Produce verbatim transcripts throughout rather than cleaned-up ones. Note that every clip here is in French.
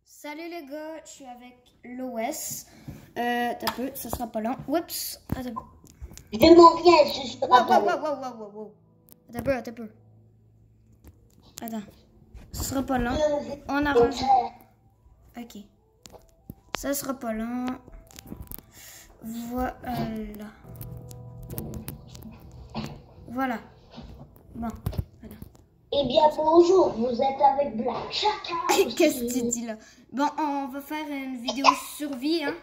Salut les gars, je suis avec l'O S. Euh, t'as peu, ça sera pas long. Oups, attends. Je m'en viens, je serai Wow, pas wow, long. wow, wow, wow, wow. Attends peu, attends peu. Attends, ça sera pas long. On arrange. Ok. Ça sera pas long. Voilà. Voilà. Bon. Voilà. Eh bien, bonjour, vous êtes avec Black Chaka. Qu'est-ce que tu dis là? Bon, on va faire une vidéo survie, hein?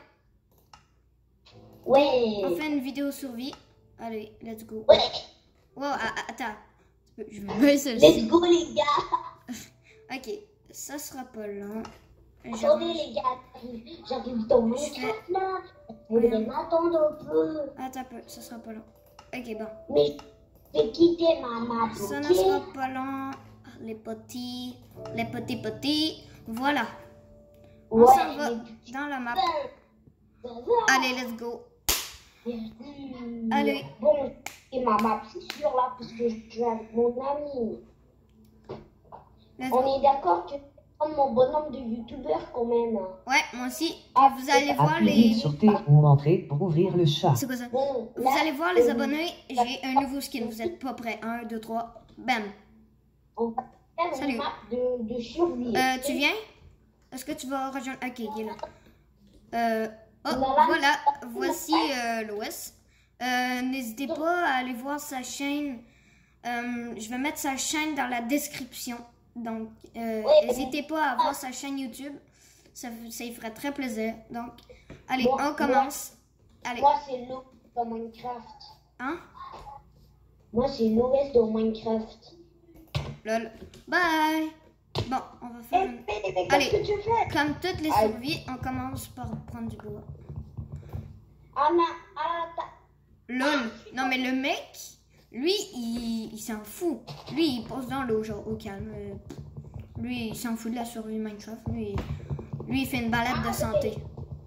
Ouais. On fait une vidéo survie. Allez, let's go. Ouais. Wow, attends. Je vais baisser celle-ci. Let's go, les gars. Ok, ça sera pas long. Attendez, les gars, j'arrive dans mon chat là. Vous devez m'attendre un peu. Attends un peu, ça sera pas long. Ok, bon. Mais je vais quitter ma map. Ça ne ok? sera pas long. Les petits, les petits petits. Voilà. On Ouais, s'en va mais- dans la map. Ça va. Allez, let's go. Mmh. Allez. Bon, et ma map, c'est sûr là, parce que je suis avec mon ami. Let's On go. est d'accord que je vais prendre mon bonhomme de youtubeur quand même. Ouais, moi aussi. Ah, Vous allez voir Appuyez les... sur T ou entrez pour ouvrir le chat. C'est quoi ça? Bon, Vous là, allez voir les euh, abonnés. J'ai un nouveau skin. Vous êtes pas prêts? Un, deux, trois. Bam. On va faire Salut. une map de, de survie. Euh, tu viens? Est-ce que tu vas rejoindre? Ok, il est là. Euh, oh, Voilà. voilà. Voici euh, l'O S. Euh, N'hésitez pas à aller voir sa chaîne. Euh, je vais mettre sa chaîne dans la description. Donc, euh, Ouais. n'hésitez pas à voir sa chaîne YouTube. Ça, ça y ferait très plaisir. Donc, allez, Moi- on commence. Allez. Moi, c'est l'O S dans Minecraft. Hein? Moi, c'est l'O S dans Minecraft. Lol. Bye. Bon, on va faire une... Eh, mais Allez. qu'est-ce que tu fais? Comme toutes les Aïe. survies, on commence par prendre du bois. Anna, Anna, Lol. Non, mais le mec, lui, il, il s'en fout. Lui, il pose dans l'eau, genre, au calme. Euh, Lui, il s'en fout de la survie Minecraft. Lui, lui, il fait une balade de santé.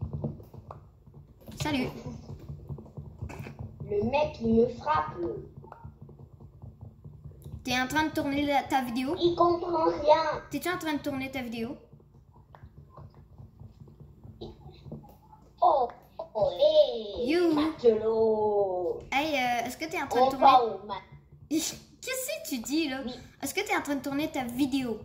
Salut. le mec, il me frappe. T'es en train de tourner la- ta vidéo? Il comprend rien. T'es-tu en train de tourner ta vidéo? Oh, oh, hey, You. matelot. Hey, euh, est-ce que t'es en train de On tourner... va au mat. Qu'est-ce que tu dis, là? Oui. Est-ce que t'es en train de tourner ta vidéo?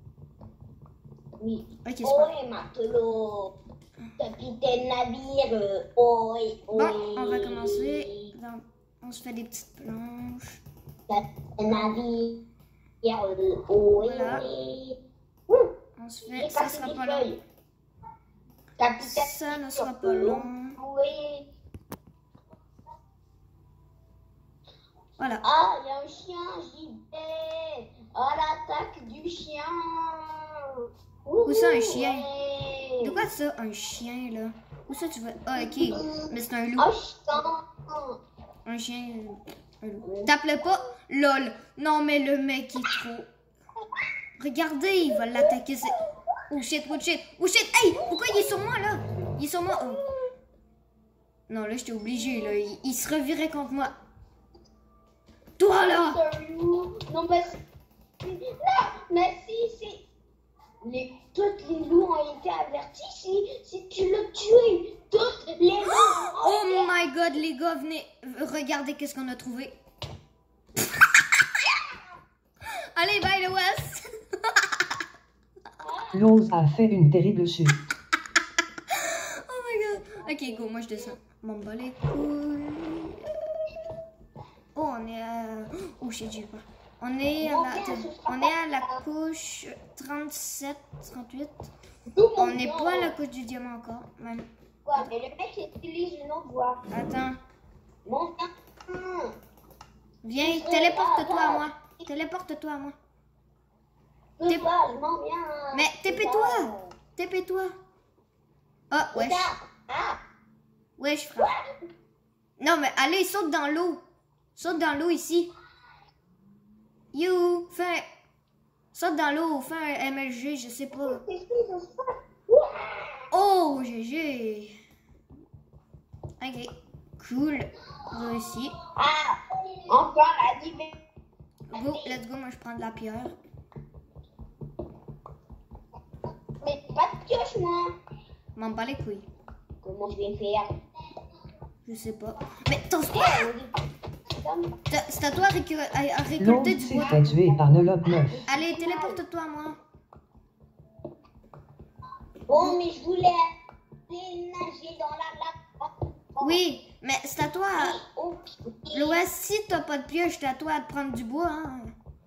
Oui. Ok, c'est Oh, pas... hey, matelot. Capitaine navire. euh, Oh, hey, oh, Bon, hey. on va commencer. Donc, on se fait des petites planches. Capitaine navire. euh, Oh, hey, Voilà. hey. Ouh, On se j'ai fait... Ça cassé sera des pas long. feuilles. Capitaine Ça ne sera pas long. Oui. Voilà. Ah, il y a un chien, j'y vais. À l'attaque du chien. Où ça, un chien? Ouais. De quoi ça, un chien, là? Où ça, tu vas... Ah, ok. Mais c'est un loup. Un chien. Un chien... euh, Un loup. T'appelais pas LOL. Non, mais le mec est trop... Regardez, il va l'attaquer. c'est- Oh shit, oh shit, oh shit. Hey, pourquoi il est sur moi, là? Il est sur moi. Oh. Non, là, j'étais obligée, là. Il, il se revirait contre moi. Toi, là! Non, mais c'est- non, mais si, si. Les, toutes les loups ont été avertis. Si, si tu l'as tué, toutes les loups. Oh my god, les gars, venez. Regardez qu'est-ce qu'on a trouvé. Allez, bye, le West. L'ose a fait une terrible chute. Oh my god. Ok, go, moi je descends. Bon, bah les couilles. Oh, on est à... Oh shit, j'ai peur. On est à la... attends, on est à la couche trente-sept, trente-huit. On n'est pas à la couche du diamant encore. Même. Ouais, mais le mec utilise une autre voie. Attends. Mon Viens, téléporte-toi à moi. Téléporte-toi à moi. T'es pas, je m'en viens. Mais tépé-toi. Tépé-toi. Ah, wesh. Ah, Wesh, frère. Non, mais allez, saute dans l'eau. Saute dans l'eau ici. You, fais... Saute dans l'eau, fais un M L G, je sais pas. qu'est-ce que ça se passe? Oh, G G. Ok, cool. Réussi. Ah, enfin la diversité. Go, let's go, moi je prends de la pierre. Mais pas de pioche Lâche-moi. M'en bats les couilles. Comment je vais faire? Je sais pas. Mais tasse-toi! T'as- C'est à toi à, récu- à- à récolter L'autre du s'est bois. fait tuer par le lobe neuf. Allez, téléporte-toi à moi. Bon, mais je voulais aller nager dans la lave. Oui, mais c'est à toi. à- Ok. Loas, si t'as pas de pioche, c'est à toi de prendre du bois. Hein.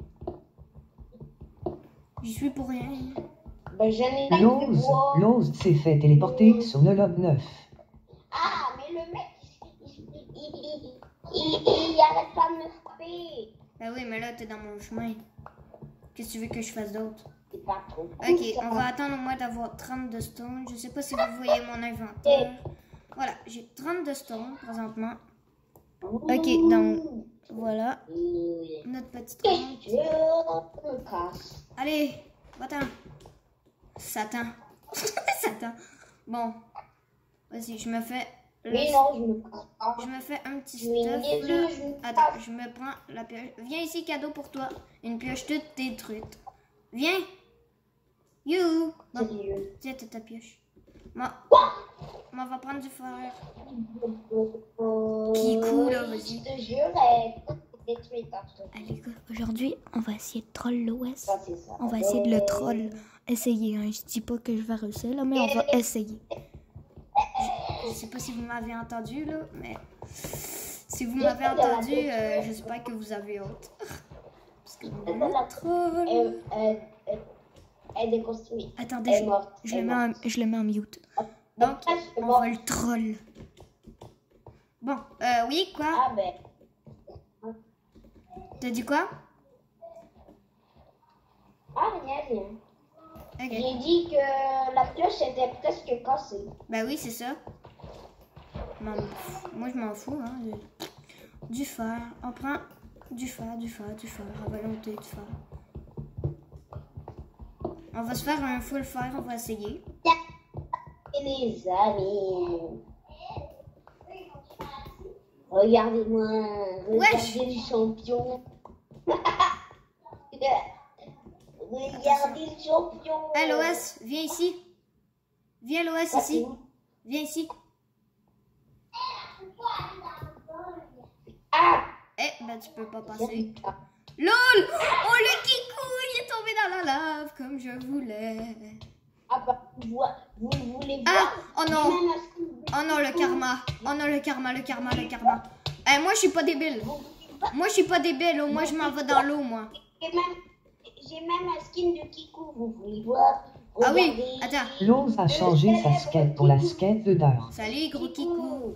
J'y suis pour rien. Ben, j'en ai pas de L'ose, bois. l'ose s'est fait téléporter sur le lobe neuf. Ah, mais le mec, il, il, il, il, il, il arrête pas de me frapper. Ben oui, mais là, t'es dans mon chemin. Qu'est-ce que tu veux que je fasse d'autre? C'est pas trop. Ok, on va attendre au moins d'avoir trente de stone. Je sais pas si vous voyez mon inventaire. Voilà, j'ai trente de stone présentement. Ok, donc, voilà. Notre petite rampe. Je me casse. Allez, va-t'en. Satan. Satan. Bon. Vas-y, je me fais... le- Mais non, je me casse pas. Je me fais un petit Je vais stuff niaiser, là. je me Attends, casse. je me prends la pioche. Viens ici, cadeau pour toi. Une pioche toute détruite. Viens. You. Bon, Sérieux. tiens, t'as ta pioche. Moi, moi, on va prendre du fer. Qui cool, là, vas-y. Je te jure, elle détruit ta truc. Allez, les gars, aujourd'hui, on va essayer de troll l'O S. Ça, c'est ça. On va essayer de le troll. Essayer, hein. Je dis pas que je vais réussir, là, mais on va essayer. Je, je sais pas si vous m'avez entendu, là, mais si vous m'avez entendu, euh, j'espère que vous avez hâte. Parce que on va le troll. Elle, elle, elle, elle est déconstruite. Attendez, Elle est je, morte. je Elle le est mets en, morte. je le mets en mute. Donc, Ah, c'est on mort. va le troll. Bon, euh, oui, quoi? Ah ben. T'as dit quoi? Ah, rien, rien. Ok. J'ai dit que la pioche était presque cassée. Bah oui, c'est ça. M'en- Moi, je m'en fous. Hein. Du fer. On prend du fer, du fer, du fer. À volonté, du fer. On va se faire un full fer. On va essayer. Et les amis. Regardez-moi. Regardez le champion. Regardez le champion. Hey, Loas, viens ici. Viens, Loas, ici. Viens ici. Ah! Eh, ben, tu peux pas passer. LOL! Oh, le kikou, il est tombé dans la lave comme je voulais. Ah bah, vous, vous voulez Ah! voir? Oh non! Oh non, le karma. Oh non, le karma, le karma, le karma. Eh, moi, je suis pas débile. Moi, je suis pas débile. Moi, je m'en vais dans l'eau, moi. J'ai même, j'ai même un skin de Kikou, vous voulez voir? Ah oui, Regardez. attends. L'ose a changé sa skate pour la skate de Dard. Salut, gros kikou.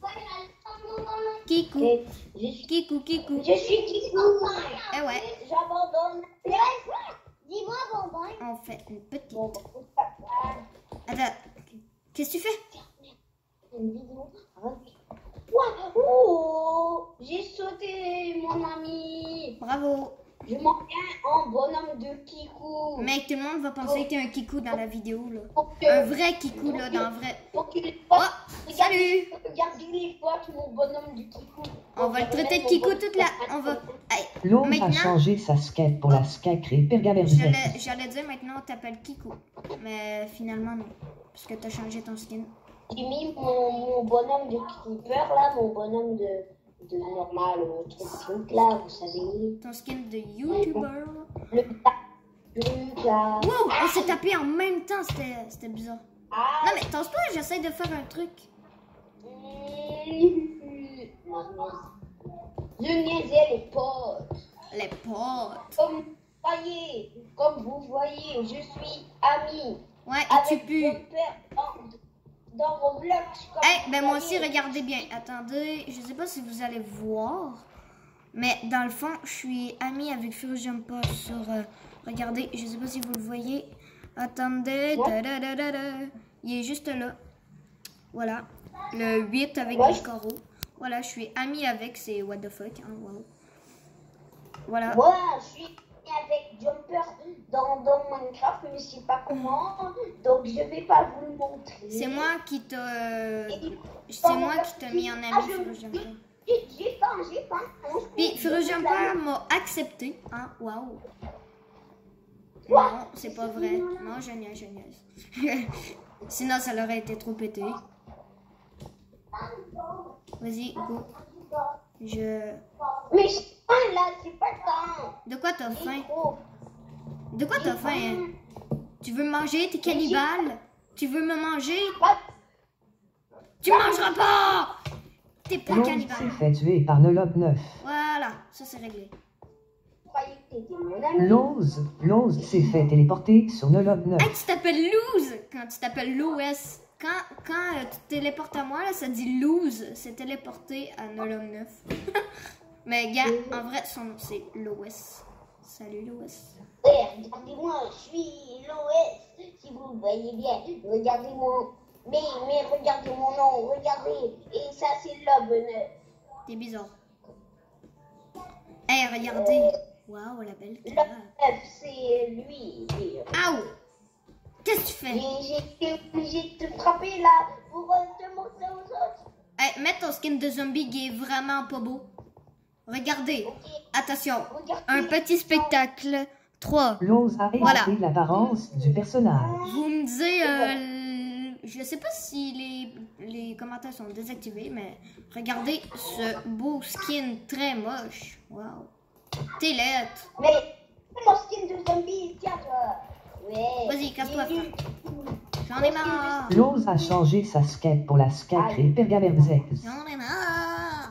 Kikou. Et Je suis, Kikou, kikou. je suis Kikou. Eh ouais, J'abandonne. Dis-moi, Bambin. on fait une petite. Bon, bah, Attends, qu'est-ce que tu fais? une vidéo. Ouah, oh, j'ai sauté, mon ami. Bravo. Je m'en viens en bonhomme de Kikou. Mec, tout le monde va penser que t'es un kikou dans la vidéo, là. Pour que, Un vrai kikou, là, dans vrai. pour que les Oh, potes, salut. regardez les potes, mon bonhomme de Kikou. On va le traiter de kikou toute la... On va... Hey, L'ose a maintenant, changé sa skate pour la skate Pergamerzette. j'allais j'allais dire maintenant, on t'appelle kikou. Mais finalement, non. Parce que t'as changé ton skin. J'ai mis mon, mon bonhomme de Creeper là, mon bonhomme de, de normal, le truc, truc là, vous savez. Ton skin de YouTuber. Le truc là. Wow, on s'est tapé en même temps, c'était c'était bizarre. Ah, Non mais tasse-toi, j'essaie de faire un truc. je niaisais les potes. Les potes. Comme vous voyez, comme vous voyez, je suis ami Ouais, et tu avec pues. mon père dans, dans Roblox. comme Eh, vous ben moi aussi, voyez. regardez bien. Attendez, je sais pas si vous allez voir. Mais dans le fond, je suis amie avec Furious Jumper sur... euh, regardez, je sais pas si vous le voyez. Attendez. Ouais. Da-da-da-da-da. Il est juste là. Voilà. Le huit avec Ouais. des carreaux. Voilà, je suis amie avec. C'est what the fuck. Hein, wow. Voilà. Moi, je suis avec Jumper dans, dans Minecraft, mais je sais pas comment, donc je vais pas vous le montrer. C'est moi qui t'a... euh, Et- C'est moi qui t'a mis en Ah, ami je- Furious Jumper. J'ai j'ai pas, j'ai pas. Puis Furious Jumper m'a accepté. Hein, waouh. Non, c'est pas vrai. Non, je niaise, je niaise. Sinon, ça aurait été trop pété. Vas-y, go. Je... Mais je faim là, c'est pas le temps. De quoi t'as faim? Oh. De quoi t'as faim? Hein? Tu veux me manger? T'es cannibale? Tu veux me manger? Tu mangeras pas! T'es pas Lose cannibale. s'est fait tuer par Nolob neuf. Voilà, ça c'est réglé. Je croyais que t'étais mon ami. Lose, Lose s'est fait téléporter sur Nolob neuf. Hey, tu t'appelles Lose quand tu t'appelles Lois. Quand, quand euh, tu téléportes à moi, là, ça dit Lose. C'est téléporté à Nolog neuf. Mais gars, en vrai, son nom c'est Lois. Salut Lois. Ouais, regardez-moi, je suis Lois. Si vous me voyez bien, regardez mon... Mais, mais regardez mon nom, regardez. Et ça, c'est Lob neuf. T'es bizarre. Hey, regardez. Waouh, la belle Lob cave. neuf, c'est lui. Et, euh, Aouh! Qu'est-ce que tu fais? J'ai j'ai été obligé de te frapper là pour euh, te montrer aux autres. Hey, mets ton skin de zombie qui est vraiment pas beau. Regardez. Ok, Attention. regardez. Un petit spectacle. trois. Lose a Voilà. hérité l'apparence du personnage. Vous me disiez, euh, je sais pas si les, les commentaires sont désactivés, mais regardez ce beau skin très moche. Wow. T'es laide. Mais mon skin de zombie, tiens toi. Ouais. Vas-y, casse-toi, J'ai frère. vu- J'en ai marre. Lose a changé sa skate pour la skate Pergaverzes. J'en ai marre.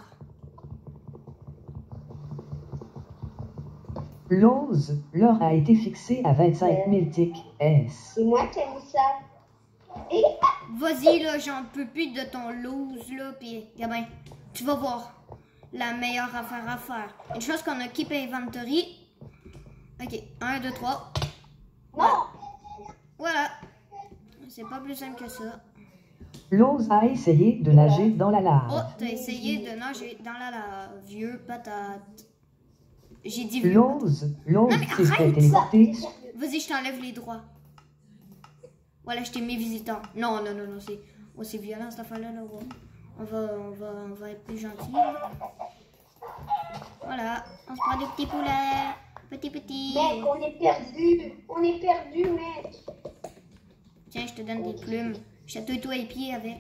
Lose, l'or a été fixé à vingt-cinq mille ticks S. C'est moi qui aime ça. Et Vas-y, là, j'en peux plus de ton lose, là, pis, gamin, tu vas voir la meilleure affaire à faire. Une chose qu'on a keep inventory. Ok, un, deux, trois. non. Voilà. C'est pas plus simple que ça. Lose a essayé de nager dans la Oh, lave. t'as essayé de nager dans la lave, vieux patate. J'ai dit vieux patate. Lose, Lose Non, mais s'est fait arrête téléporter. Vas-y, je t'enlève les droits. Voilà, je t'ai mis visitant. Non, non, non, non, c'est oh, c'est violent cette affaire-là. Là, ouais. On va, on va, on va être plus gentil. Là. Voilà, on se prend des petits poulets. Petit, petit. Mec, on est perdu. On est perdu, mec. Tiens, je te donne des plumes. Je te toi les pieds avec.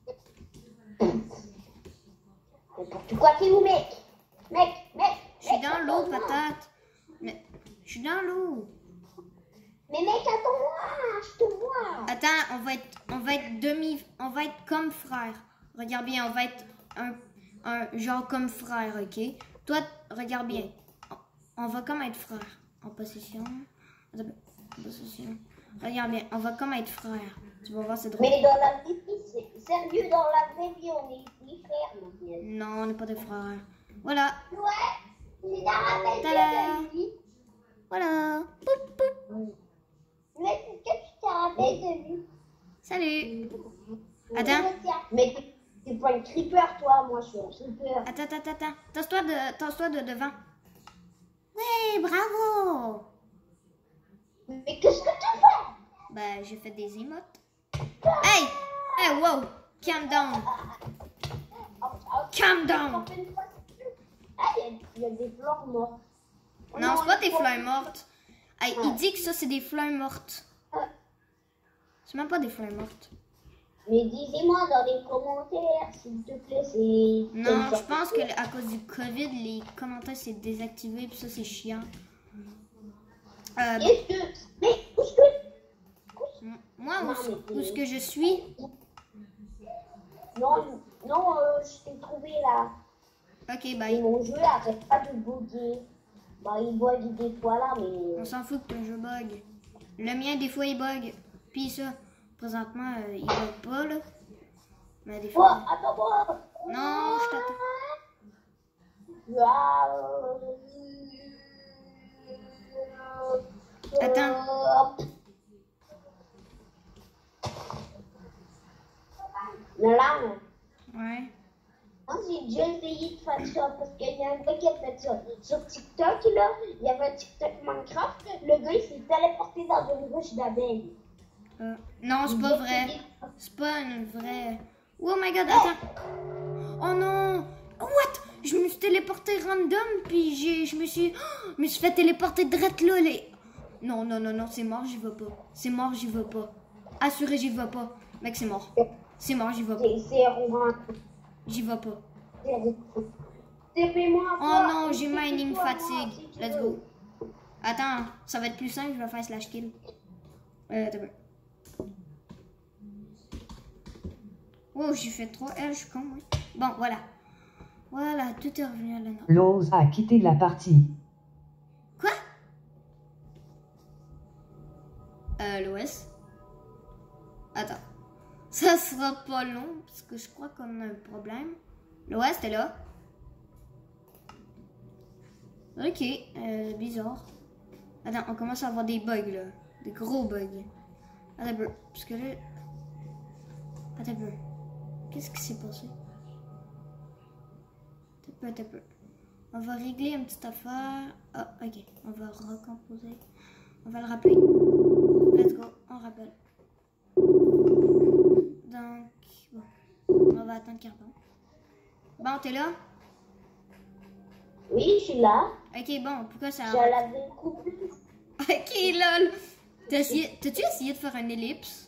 N'importe quoi, t'es où, mec? Mec, mec. Je suis mec, dans l'eau, attends-moi. patate. Mais je suis dans l'eau. Mais mec, attends-moi, je te vois. Attends, on va être, on va être demi, on va être comme frère. Regarde bien, on va être un, un genre comme frère, ok? Toi, regarde bien. On, on va comme être frère. En possession. En possession. Regarde bien, on va comme être frère. Tu vas voir, c'est drôle. Mais dans la vraie vie, c'est sérieux, dans la vraie vie, on est des frères, mon Dieu. Non, on n'est pas des frères. Voilà, Ouais, c'est dans la vraie Tada. vie. voilà. Poup, poup. Mais est-ce que tu te rappelles de lui? Salut. Attends, Mais t'es- t'es pas une creeper, toi, moi je suis un creeper. attends, attends, attends. Tasse-toi de, tasse-toi de devant. Oui, bravo. Mais qu'est-ce que tu fais? Ben, j'ai fait des émotes. Hey! Hey, wow! Calm down! Calm down! Ah, il y a- il y a des fleurs mortes. Non, c'est pas des fleurs mortes. Hey, il dit que ça, c'est des fleurs mortes. C'est même pas des fleurs mortes. Mais disez-moi dans les commentaires, s'il te plaît, c'est... Non, je pense que à cause du COVID, les commentaires c'est désactivé, puis ça, c'est chiant. Euh, Est-ce que... Mais où est-ce que... moi, où, où est-ce que je suis? Non, non, euh, je t'ai trouvé là. Ok, Et bye. mon jeu arrête pas de bugger. Bah, il bug des fois là, mais... On s'en fout que ton jeu bug. Le mien, des fois, il bug. Puis ça, présentement, euh, il bug pas, là. Mais des Oh, fois... attends-moi. Non, je t'attends. Attends. Là, Ouais. moi j'ai déjà essayé de faire ça parce qu'il y a un gars qui a fait ça. Sur TikTok, là, il y avait un TikTok Minecraft. Le gars il s'est téléporté dans une ruche d'abeilles. Euh, non, c'est pas vrai. C'est pas une vraie... Oh my god, attends. Oh non. What? Je me suis téléporté random, puis j'ai, je me suis... oh, je me suis fait téléporter direct là. Les... Non, non, non, non, c'est mort, j'y vais pas. C'est mort, j'y vais pas. Assuré, j'y vais pas. Mec, c'est mort. C'est mort, j'y vais pas. C'est Romain. J'y vais pas. Fais-moi Oh non, j'ai mining fatigue. Let's go. Attends, ça va être plus simple, je vais faire slash kill. Euh, t'as peur. Oh, j'ai fait trois L, je suis con, oui. Bon, voilà. Voilà, tout est revenu à la norme. Lose a quitté la partie. Quoi? Euh, l'O S. Attends. Ça sera pas long, parce que je crois qu'on a un problème. L'O S, t'es là? Ok, euh, bizarre. Attends, on commence à avoir des bugs, là. Des gros bugs. Attends un peu, parce que là... Attends un peu. Qu'est-ce qui s'est passé? Attends un peu, attends un peu. On va régler une petite affaire. Ah, ok. On va recomposer. On va le rappeler. Let's go, on rappelle. Donc, bon. On va attendre qu'il réponde. Bon, t'es là? Oui, je suis là. Ok, bon, pourquoi ça... Je l'avais coupé. Ok, lol. T'as essayé... T'as-tu essayé de faire une ellipse?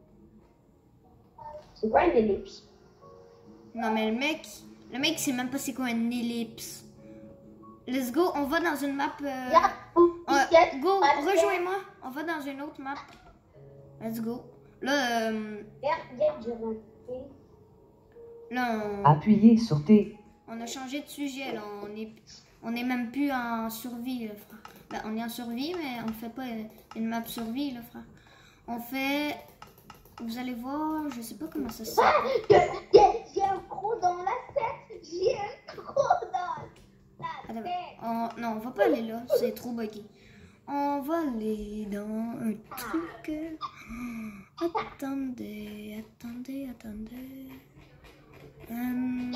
C'est quoi une ellipse? Non, mais le mec... Le mec sait même pas c'est quoi une ellipse. Let's go, on va dans une map... Euh... Là, Euh, go, rejoins-moi. On va dans une autre map. Let's go. Là, euh, là on, Appuyez sur T. on a changé de sujet. Là. On est, on est même plus en survie, là, frère. Ben, on est en survie, mais on ne fait pas une map survie, là, frère. On fait... Vous allez voir, je sais pas comment ça se fait. J'ai un gros dans la tête. J'ai un gros dans la Attends, tête. on, non, on va pas aller là. C'est trop buggy. On va aller dans un truc. Attendez, attendez, attendez. Hum,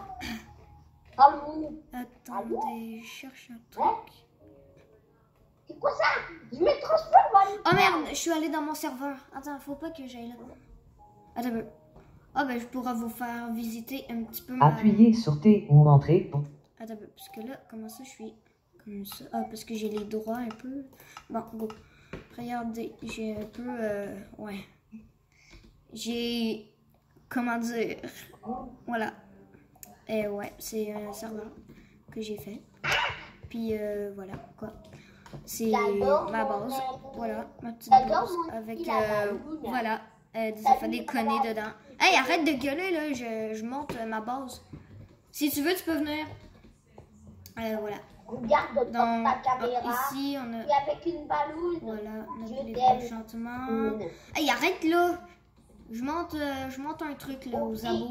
Allô? attendez, je cherche un truc. C'est quoi ça? Je me transforme en... Oh merde, je suis allée dans mon serveur. Attends, faut pas que j'aille là. Attends un peu. Ah ben, je pourrais vous faire visiter un petit peu ma... Appuyez sur T ou entrez pour... Attends un peu, parce que là, comment ça, je suis comme ça? Ah, parce que j'ai les droits un peu. Bon, go. Regardez, j'ai un peu... Euh, ouais. J'ai... Comment dire? Voilà. Et ouais, c'est un serveur que j'ai fait. Puis euh, voilà, quoi. C'est ma base. Voilà, ma petite base. Avec, euh, voilà, euh, ça fait des conneries dedans. Hey, arrête de gueuler, là. Je, je monte euh, ma base. Si tu veux, tu peux venir. Euh, voilà. Regarde dans ta caméra. Ah, ici, on a... Et avec une balloune. Voilà, notre Je livre t'aime. d'enchantement. Hey, arrête, là. Je monte, euh, je monte un truc, là, aux abos.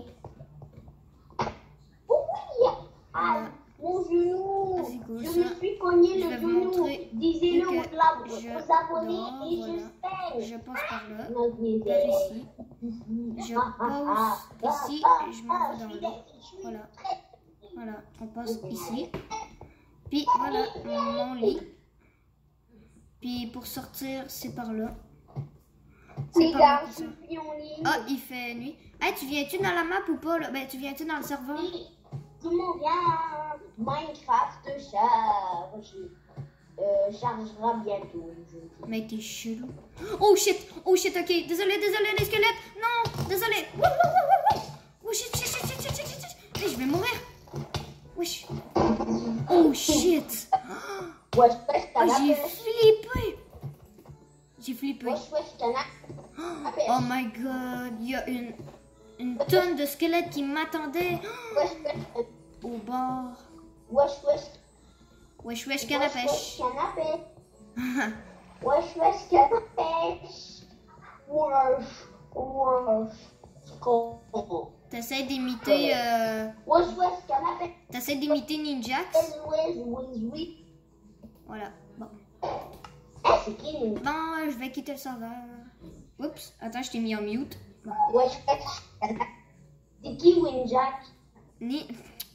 Oh oui. Ah, mon genou. Vas-y, go, Je ça. me suis cogné Je le vais vous genou. montrer Disez-le que aux labs, je aux abonnés dors, et voilà. je sais. Je passe par là, Non, je par sais. ici. Je passe ici et je m'en vais dans l'eau. Voilà. Voilà, on passe ici. Puis voilà, mon lit. Puis pour sortir, c'est par là. Les par gars, là que je ça. suis en ligne. Ah, il fait nuit. Hey, tu viens-tu dans la map ou pas, là? Ben, tu viens-tu dans le serveur? Tout le monde vient. Minecraft charge. Euh, chargera bientôt. je- Mais t'es chelou. Oh shit! Oh shit, ok. Désolé, désolé, les squelettes. Non, désolé. Wouh, wouh, wouh, wouh, wouh. Oh shit, shit, shit, shit, shit, shit, shit, shit. Hey, je vais mourir. Wesh. Oh shit. Wesh, wesh, Oh, j'ai canapé. flippé. J'ai flippé. Wesh, wesh, canapé. Oh my god. Il y a une, une tonne de squelettes qui m'attendaient Wesh, wesh, au bord. wesh, wesh. Wesh, wesh, Wesh, canapèche. wesh, canapé. Wesh, wesh, canapé. Wesh, wesh. Con. T'essaies d'imiter... Euh, Wesh, wesh, canapé. T'essaies d'imiter Ninjax. Wesh, wesh, wesh. Voilà. Bon. Eh, c'est qui, nous? Bon, je vais quitter le serveur. Oups. Attends, je t'ai mis en mute. Bon. Wesh, wesh, canapé. C'est qui, Winjack? Ni...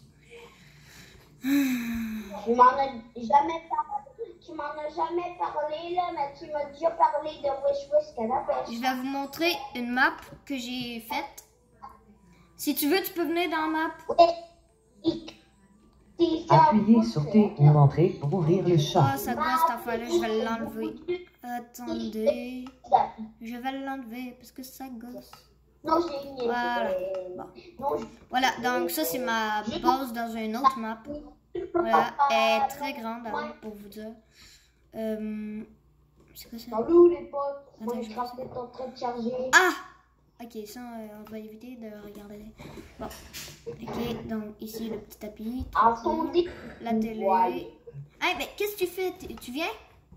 Tu m'en as jamais parlé. Tu m'en as jamais parlé, là, mais tu m'as déjà parlé de Wesh, wesh, canapé. Je vais vous montrer une map que j'ai faite. Si tu veux, tu peux venir dans la map. Ouais. C'est T'es Appuyez sur T ou entrée pour ouvrir le Ah, chat. ça gosse cette affaire-là, je vais l'enlever. Attendez. Je vais l'enlever parce que ça gosse. Non, j'ai une Voilà. idée. Bon. Non, je- Voilà, donc ça c'est ma base dans une autre map. Voilà, elle est très grande hein, pour vous dire. Euh, c'est quoi ça? Salut les potes, Attends, Minecraft est en train de charger. Ah! Ok, ça euh, on va éviter de regarder. Bon, ok, donc ici le petit tapis, Attendez. la télé. Ouais. Hey, mais qu'est-ce que tu fais? Tu tu viens?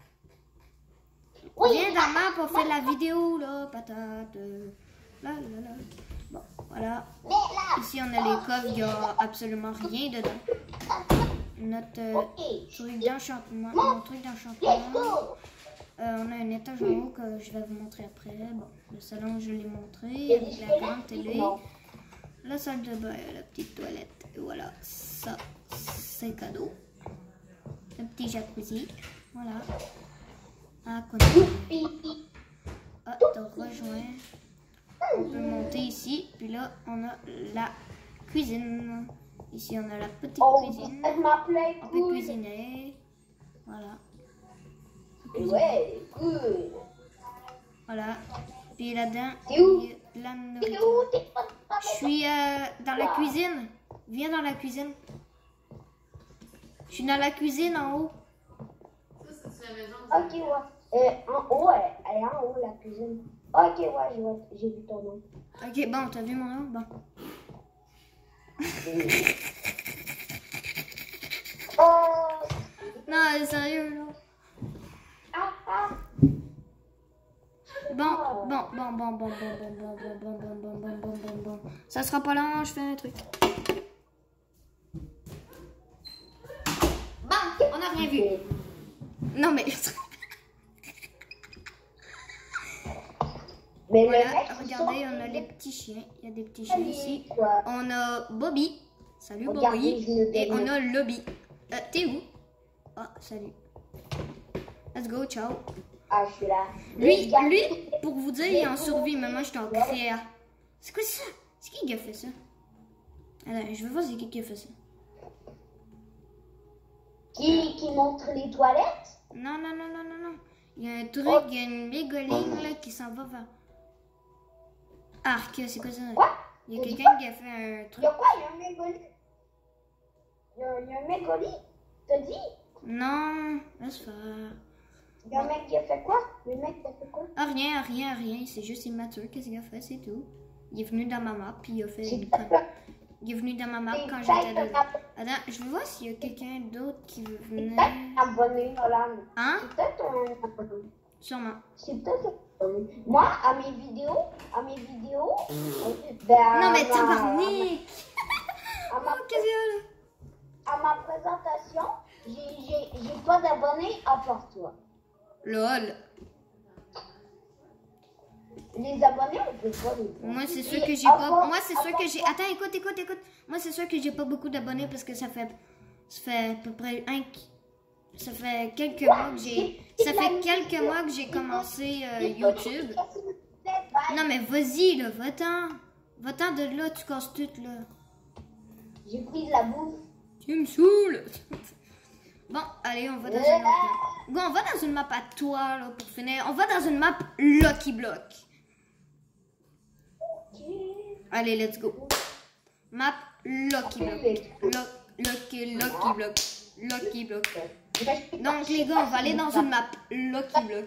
Oui. Viens dans la map, on fait la vidéo là, patate. euh, Là, là, là. Bon, voilà. Mais là, Ici on a les coffres, il n'y a absolument rien dedans. Notre euh, ok. truc d'enchantement. Mon truc Let's d'enchantement. go. Euh, on a un étage en haut que je vais vous montrer après. Bon, le salon, je l'ai montré avec la grande télé. Non. La salle de bain, la petite toilette. Et voilà, ça, c'est cadeau. Le petit jacuzzi. Voilà. À côté. Youpi. Ah, t'as rejoint. On peut monter ici. Puis là, on a la cuisine. Ici, on a la petite Oh, cuisine. elle m'appelait On peut cool. cuisiner. Voilà. Ouais, cool. Voilà. Puis là-dedans, T'es où? il y a plein de T'es nourriture. où? T'es pas pas- Je suis euh, dans la cuisine. Viens dans la cuisine. Je suis dans la cuisine en haut. Ok, ouais. Euh, en haut, elle, elle est en haut, la cuisine. Ok, ouais, je vois, j'ai vu ton nom. Ok, bon, t'as vu mon nom? Bon. Oh. Non, sérieux, là. Ah, ah. Bon, bon, bon, bon, bon, bon, bon, bon, bon, bon, bon, bon, bon, bon, bon, bon. Ça sera pas long, je fais un truc. Bon, on n'a rien vu. Non, mais... Mais Voilà, le mec, il regardez, sort- on a les petits chiens. Il y a des petits chiens ici. Quoi? On a Bobby. Salut Regardez, Bobby. je me Et on démerde. a Lobby. Euh, t'es où? Ah, salut. Let's go, ciao. Ah, je suis là. Lui, Regarde. lui, pour vous dire, il est en survie, mais moi, je suis en créa. C'est quoi ça? C'est qui qui a fait ça? Attends, je veux voir c'est qui qui a fait ça. Qui, qui montre les toilettes? Non, non, non, non, non, non. Il y a un truc, Oh. il y a une mégoline, là, qui s'en va vers... Arc, c'est quoi ça? Quoi? Il y a quelqu'un qui a fait un Il truc. y a quoi? Il y a un mégoli? Il y a, il y a un mégoli? T'as dit? Non, laisse faire. Il y a un mec qui a fait quoi? Le mec qui a fait quoi? Ah, rien, rien, rien. C'est juste immature. Qu'est-ce qu'il a fait? C'est tout. Il est venu dans ma map, puis il a fait C'est une pas conne. ça. Il est venu dans ma map C'est quand ça, j'étais il dedans. t'a- Attends, je veux voir s'il y a quelqu'un d'autre qui veut C'est venir. peut-être abonné, Hollande. Hein? C'est peut-être un abonné. Sûrement. C'est peut-être un abonné. Moi, à mes vidéos, à mes vidéos, ben, Non, mais à ma- tabarnak! à ma, Oh, qu'est-ce qu'il y a là? à ma présentation, j'ai- j'ai j'ai pas d'abonnés à part toi. Lol. Les abonnés, on peut pas les voir. Moi, c'est sûr Et que j'ai pas. avant- Moi, c'est sûr avant- que j'ai. Attends, écoute, écoute, écoute. Moi, c'est sûr que j'ai pas beaucoup d'abonnés parce que ça fait. Ça fait à peu près un. Ça fait quelques mois que j'ai. Ça fait quelques mois que j'ai commencé euh, YouTube. Non, mais vas-y, là, va-t'en. Va-t'en de là, tu casses tout, là. J'ai pris de la bouffe. Tu me saoules. Bon, allez, on va dans une autre map. Bon, on va dans une map à toi, là, pour finir. On va dans une map Lucky Block. Allez, let's go. Map Lucky Block. Lo- Lucky, Lucky Block. Lucky Block. Donc, les gars, on va aller dans une map Lucky Block.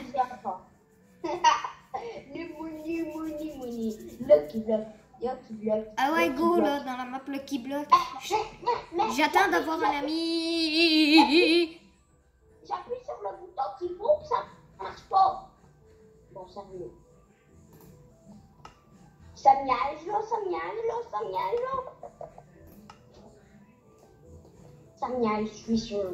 Ni mouni, mouni, mouni. Lucky Block. Lucky Block. Ah ouais, Lucky go, Block. là, dans la map Lucky Block. Mais J'attends d'avoir un ami. j'appuie sur le bouton qu'il faut, ça marche pas. Bon, sérieux. Ça miage là, ça miage là, ça miage là. Ça miage, je suis sûre.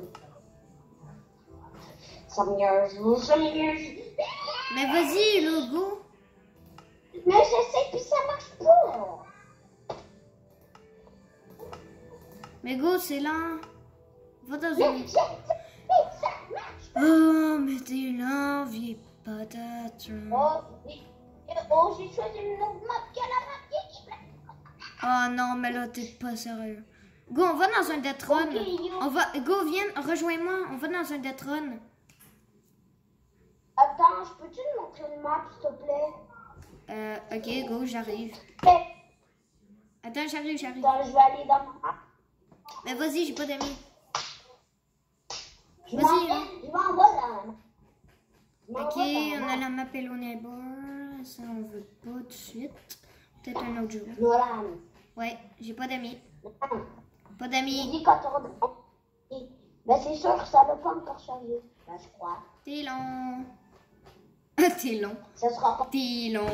Ça miage là, ça miage. Mais vas-y, là, go. Mais j'essaie puis ça marche pas. Mais go, c'est lent. Va dans Mais une... j'ai- mais ça marche. Oh, mais t'es lent, vieille patate. Oh, oui. Oh, j'ai choisi une autre map que la map qui est. Oh non, mais là, t'es pas sérieux. Go, on va dans un Detron. Ok, yo. On va, go, viens, rejoins-moi. On va dans un Detron. Attends, je peux-tu te montrer une map, s'il te plaît? Euh, ok, go, j'arrive. Eh, Attends, j'arrive, j'arrive. attends, je vais aller dans ma map. Mais vas-y, j'ai pas d'amis. Je Vas-y, m'en hein. vais, je m'en vais dans la map. Je m'en Ok, vais dans on la a map. la map Hello Neighbor. Ça, on veut pas tout de suite. Peut-être un autre jour. Nolan. Ouais, j'ai pas d'amis. Nolan. Pas J'ai d'amis. dit quatorze. Ben c'est sûr que ça va pas encore charger. Ben je crois. T'es long. T'es long. Ça sera pas, T'es long.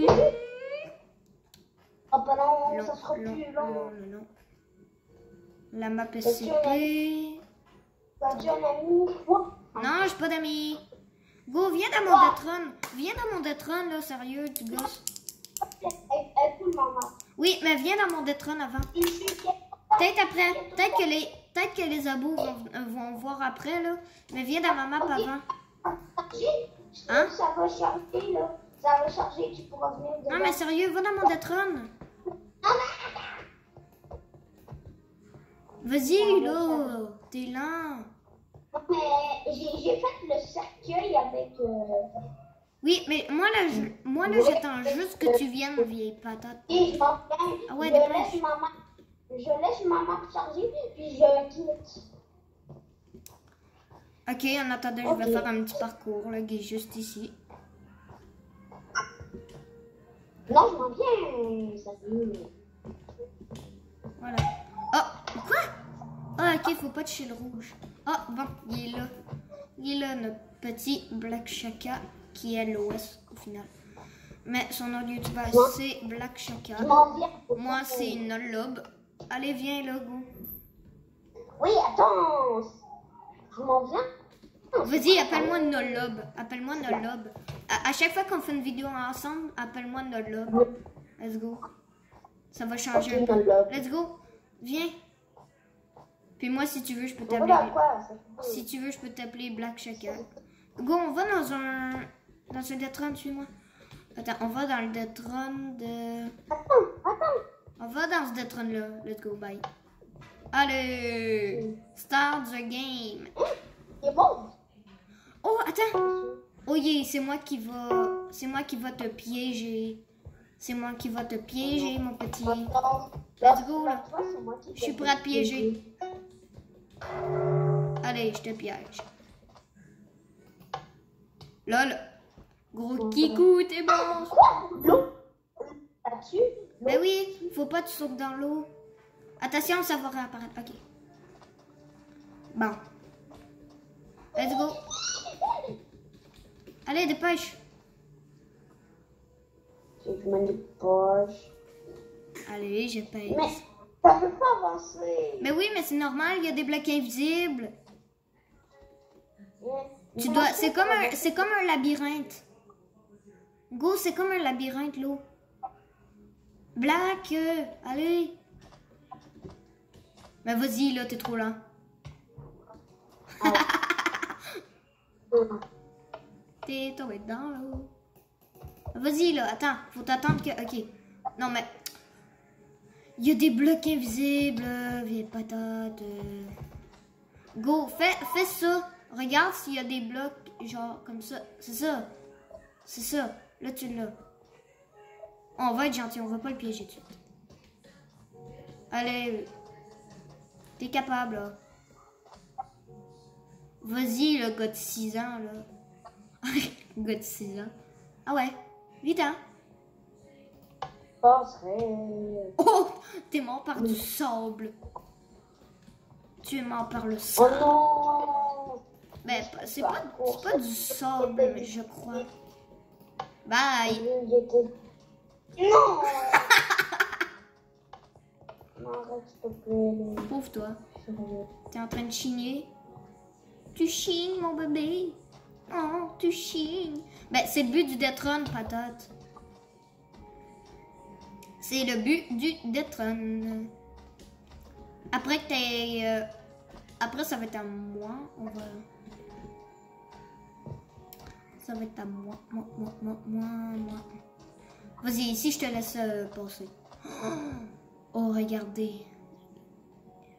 sera pas long, Long, ça sera long, plus long, long. long, long. La map est Est-ce que- citée. T'as-tu un ami? Ouais. Non, j'ai pas d'amis. Go, viens dans mon Detron. Viens dans mon Detron, là, sérieux, tu gosses. Elle elle coule ma map. Oui, mais viens dans mon Detron avant. Ici, Peut-être après. Peut-être que les, peut-être que les abos vont, euh, vont voir après, là. Mais viens dans ma map avant. Hein? Ça va charger, là. Ça va charger, tu pourras venir dedans. Non, mais sérieux, va dans mon Detron. Vas-y, là. T'es lent. Mais j'ai j'ai fait le cercueil avec... Euh... Oui, mais moi, là, je- moi, là, j'attends juste que tu viennes, vieille patate. Et je m'en viens. Ah ouais, je dépêche. laisse ma map. Je laisse ma map charger, puis je quitte. Ok, en attendant, je vais Ok. faire un petit parcours, là, qui est juste ici. Non, je m'en viens. Sérieux. Voilà. Oh, quoi? Ah, ok, faut pas toucher le rouge. Ah, bon, il est là. Il est là, notre petit Black Shaka, qui est l'O S au final. Mais son nom de YouTuber, c'est Black Shaka. Je m'en viens. Moi, c'est Nolob. Allez, viens là, go. Oui, attends. Je m'en viens. Vas-y, appelle-moi Nolob. Appelle-moi Nolob. À, à chaque fois qu'on fait une vidéo ensemble, appelle-moi Nolob. Let's go. Ça va changer un peu. Let's go. Viens. Puis moi, si tu veux, je peux t'appeler. Voilà quoi. ça- Si tu veux, je peux t'appeler Black Shaka. Go, on va dans un. Dans un Detron, suis-moi. Attends, on va dans le Detron de. Attends, attends. On va dans ce Detron là. Let's go, bye. Allez! Start the game. C'est bon. Oh, attends! Oh yeah, c'est moi qui va. C'est moi qui va te piéger. C'est moi qui va te piéger, mon petit. Attends. Let's go, là. Toi, c'est moi qui Je suis t'ai prêt à te piéger. Allez, je te piège. Lol. Gros kikou, t'es bon. Quoi? L'eau? Là-dessus? Ben oui, faut pas que tu sautes dans l'eau. Attention, ça va réapparaître. Ok. Bon. Let's go. Allez, dépêche. Je me dis poche. Allez, je pèse. Mais ça peut pas avancer. Mais oui, mais c'est normal, il y a des blocs invisibles. Mais- Tu mais dois. moi, C'est comme un. C'est comme un labyrinthe. Go, c'est comme un labyrinthe, l'eau. Black, euh, allez. Mais vas-y, là, t'es trop lent. T'es tombé dedans, l'eau. Vas-y, là, attends, faut t'attendre que. Ok. Non, mais. Il y a des blocs invisibles, vieille patate. euh. Go, fais, fais ça. Regarde s'il y a des blocs, genre comme ça. C'est ça. C'est ça. Là, tu l'as. On va être gentil, on va pas le piéger tout de suite. Allez. T'es capable, là. Vas-y, le gars de six ans, là. Le gars de six ans. Ah ouais, huit ans. passerai. Oh, t'es mort par du sable. Tu es mort par le Oh sable. non! Ben, c'est pas, c'est pas du sable, je crois. Bye. Non! Non, arrête, s'il te plaît. Pauvre toi. T'es en train de chigner. Tu chignes, mon bébé. Oh, tu chignes. Ben, c'est le but du Detron, patate. C'est le but du Detron. Après que t'aies... Euh, après, ça va être à moi. On va... Ça va être à moi. Moi, moi, moi, moi, moi. Vas-y, ici, je te laisse euh, passer. Oh, regardez.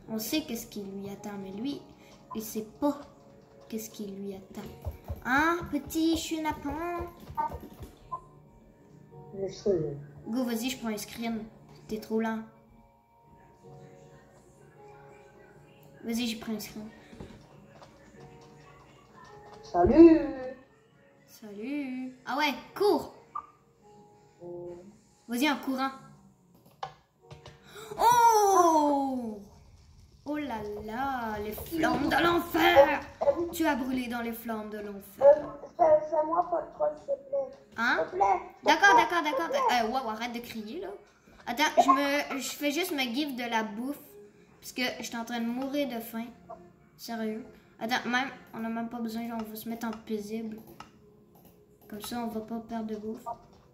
On sait qu'est-ce qui lui attend, mais lui, il sait pas qu'est-ce qui lui attend. Hein, petit chenapan? Je sais. Go, vas-y, je prends un screen. T'es trop lent. Vas-y, j'ai pris un screen. Salut. Salut. Ah ouais, cours. Vas-y, en courant. Oh! Oh là là, les flammes de l'enfer! Tu as brûlé dans les flammes de l'enfer. Euh, Fais-moi pas le troll, s'il te plaît. Hein? S'il te plaît. D'accord, d'accord, d'accord. Euh, wow, arrête de crier, là. Attends, je me, je fais juste me give de la bouffe. Parce que je suis en train de mourir de faim. Sérieux. Attends, même, on n'a même pas besoin, genre, on va se mettre en paisible. Comme ça, on va pas perdre de bouffe.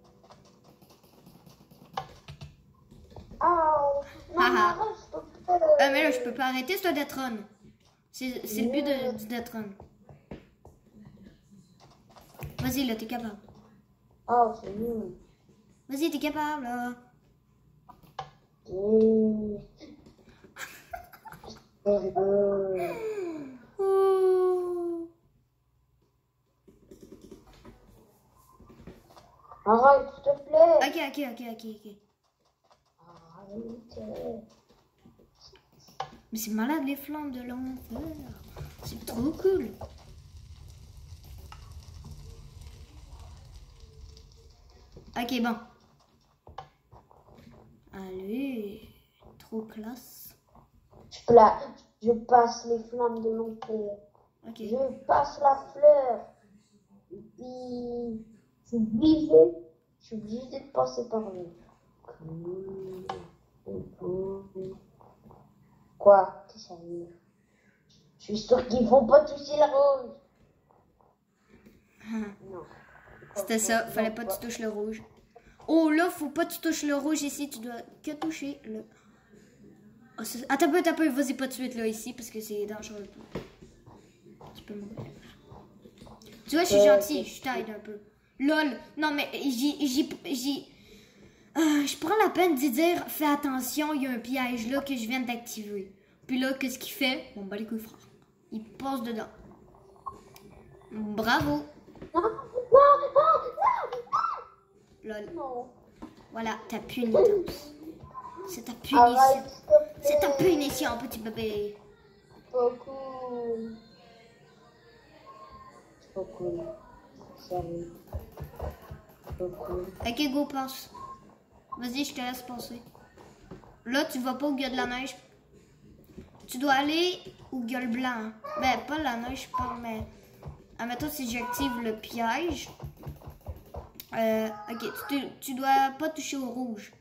Oh, non, Haha. arrête, s'il te plaît. Ah, mais là, je peux pas arrêter ce Death Run. C'est c'est le but de, du Death Run. Vas-y, là, t'es capable. Oh, c'est nul. Vas-y, t'es capable, là. Mmh. Euh, Oh. Arrête, s'il te plaît. Ok, ok, ok, ok, ok. Arrête. Mais c'est malade, les flammes de l'enfer. C'est trop cool. Ok, bon. Allez, trop classe. Je, pla- je passe les flammes de l'enfer. Ok. Je passe la fleur. Et puis, je suis obligé, je suis obligé de passer par là. Quoi? Qu'est-ce que ça veut dire? Je suis sûr qu'ils vont pas toucher la rose. Non. C'était ça, fallait pas que tu touches le rouge. Oh là, faut pas que tu touches le rouge ici, tu dois que toucher le... Oh, ça- attends un peu, attends un peu, vas-y pas de suite là ici parce que c'est dangereux. Tu peux mourir. Tu vois, je suis gentil, je t'aide un peu. Lol, non mais j'ai... j'ai... j'ai... Euh, je prends la peine d'y dire, fais attention, il y a un piège là que je viens d'activer. Puis là, qu'est-ce qu'il fait? Bon, bah les couilles frère. Il passe dedans. Bravo. Non, non, non, Lol. non, non. Voilà, ta pénitence. C'est ta punition. Arrête, s'il te plaît. C'est ta punition, petit bébé. Pas cool. C'est pas cool. Sérieux. C'est pas cool. Ok, go, passe. Vas-y, je te laisse passer. Là, tu vas pas où il y a de la neige. Tu dois aller où il y a le blanc. Ben, pas la neige, je parle, mais... Admettons, si j'active le piège... Euh, ok, tu, te- tu dois pas toucher au rouge.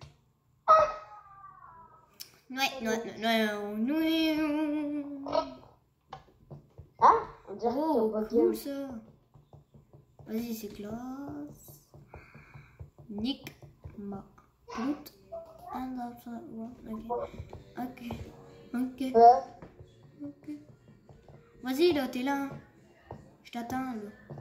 Ouais, non, non, non, non. Ah, on dirait Oh, que ça va cool bien. ça. Vas-y, c'est classe. Nick ma route. And after one. Ok. Ok. Ok. Ouais. Ok. Vas-y, là, t'es là. Je t'attends, là.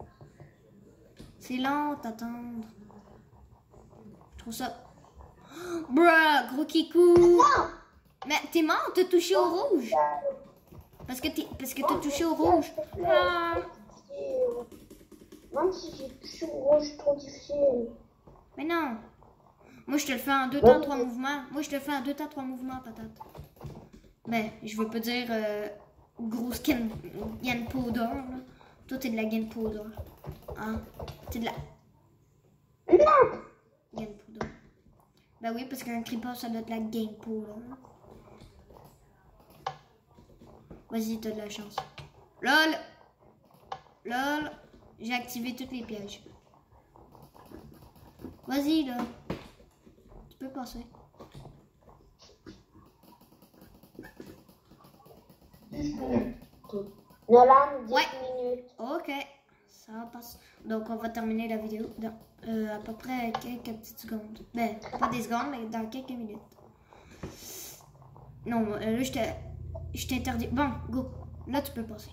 C'est lent, t'attendre. Je trouve ça. Bruh, gros kikou. Mais t'es mort, t'as touché au rouge. Parce que t'es, parce que t'as touché au rouge. Ah. Même si j'ai touché au rouge, c'est trop difficile. Mais non. Moi, je te le fais en deux temps, trois mouvements. Moi, je te le fais en deux temps, trois mouvements, patate. Ben, je veux pas dire euh, grosse skin, gunpowder, là. Toi, t'es de la gunpowder. Hein? T'es de la gunpowder. Ben oui, parce qu'un creeper, ça doit être la gunpowder. Vas-y, t'as de la chance. LOL! LOL! J'ai activé tous les pièges. Vas-y, là. Tu peux passer. Nolan, dix Ouais. minutes. Ok, ça passe. Donc, on va terminer la vidéo dans euh, à peu près quelques petites secondes. Ben, pas des secondes, mais dans quelques minutes. Non, euh, là, je t'ai- je t'interdis. Bon, go. Là, tu peux passer.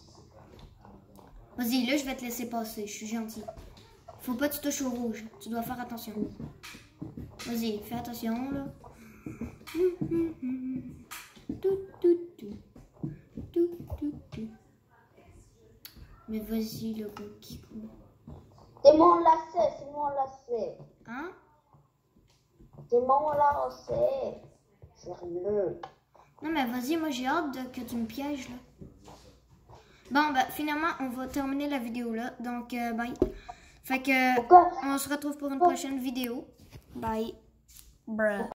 Vas-y, là, je vais te laisser passer. Je suis gentil. Faut pas que tu touches au rouge. Tu dois faire attention. Vas-y, fais attention, là. Tout, tout, tout. Tout, tout, tout. Mais vas-y, le gros Kikou. C'est mon lacet, c'est mon lacet. Hein? C'est mon lacet. Sérieux. Non, mais vas-y, moi j'ai hâte de, que tu me pièges là. Bon, ben finalement, on va terminer la vidéo là. Donc, euh, bye. Fait que, Pourquoi? on se retrouve pour une prochaine vidéo. Bye. Bruh.